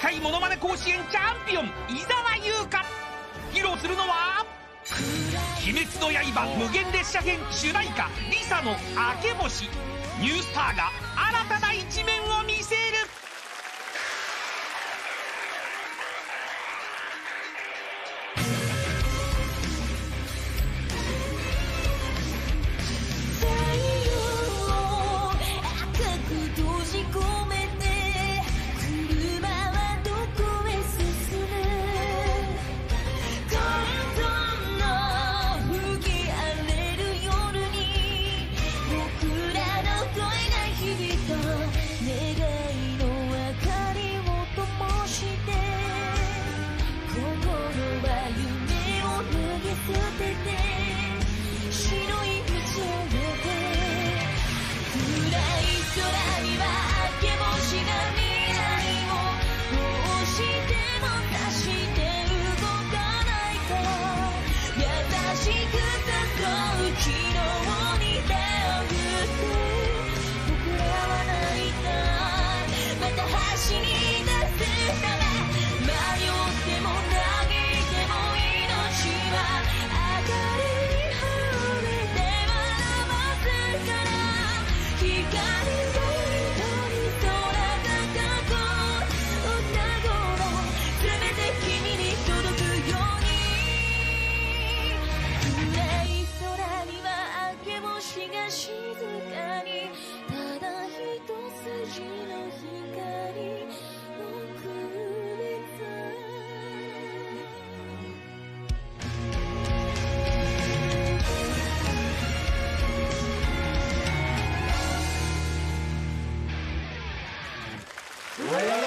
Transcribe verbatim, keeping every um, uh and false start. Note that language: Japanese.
回モノマネ甲子園チャンピオン伊沢優香。披露するのは鬼滅の刃無限列車編主題歌リサの明け星。ニュースターが新たな一面を見せる。 うわ